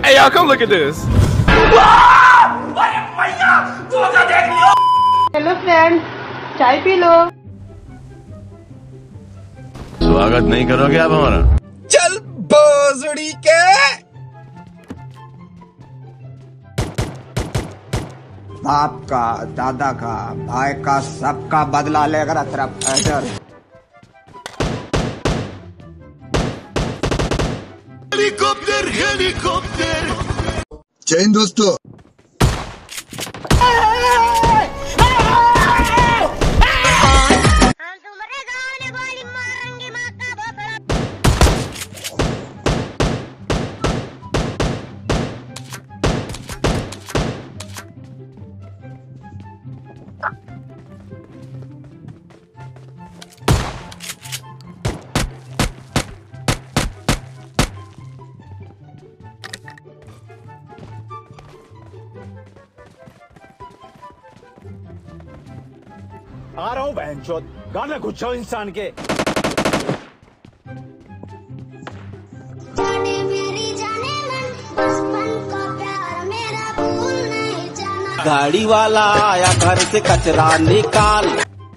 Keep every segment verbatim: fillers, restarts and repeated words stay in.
Hey y'all, come look at this. Hello friend, चाय पी लो। स्वागत नहीं करोगे आप हमारा? चल भोसड़ी के। बाप का, दादा का, भाई का, सबका बदला लेकर तेरा फैटर। Helicopter helicopter. जय हिंद दोस्तों। आ रहा हूँ बहनचोद, गाना घुस जाओ इंसान के। गाड़ी वाला आया घर से कचरा निकाल।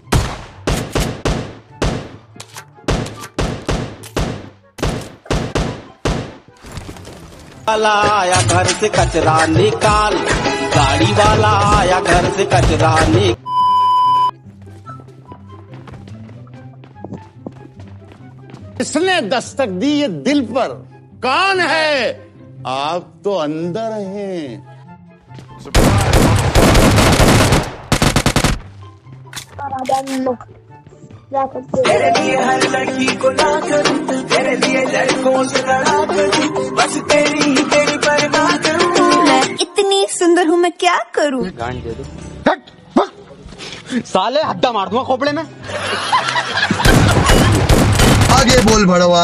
वाला आया घर से कचरा निकाल। गाड़ी वाला आया घर से कचरा निकाल। इसने दस्तक दी ये दिल पर, कौन है? आप तो अंदर हैं। तेरे लिए हर लड़की को ना करूं, तेरे लिए लड़कों से लड़ा करूं, बस तेरी ही तेरी परवाह करूं। मैं इतनी सुंदर हूँ, मैं क्या करूँ? गांड दे दो। साले हड्डा मार दूंगा खोपड़े में। आगे बोल भड़वा।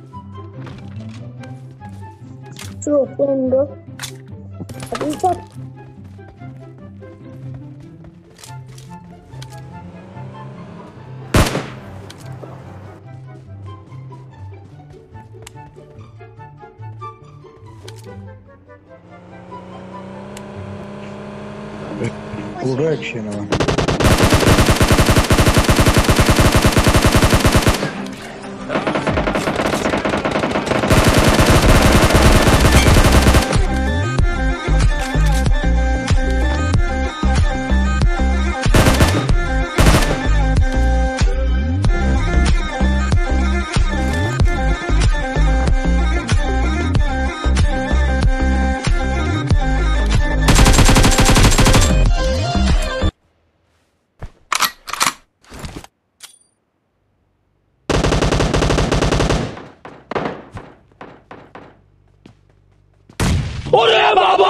पूरा एक्शन है। अरे बाबा!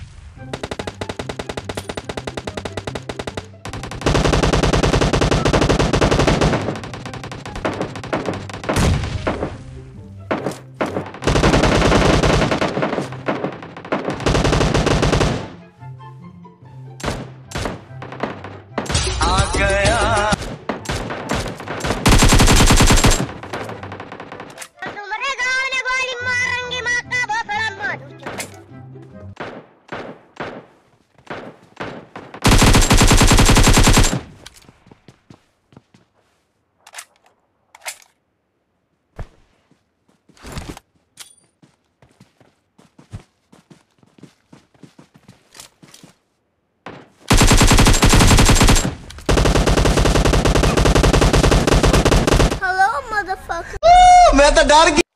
आ गया मैं तो डर गया।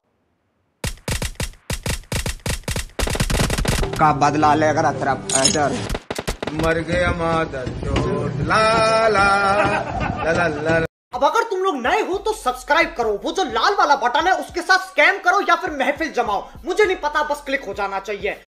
का बदला लेकर तेरा फैटर। मर गया मादर चोट ला ला ला ला ला। अब अगर तुम लोग नए हो तो सब्सक्राइब करो, वो जो लाल वाला बटन है उसके साथ स्कैम करो या फिर महफिल जमाओ, मुझे नहीं पता, बस क्लिक हो जाना चाहिए।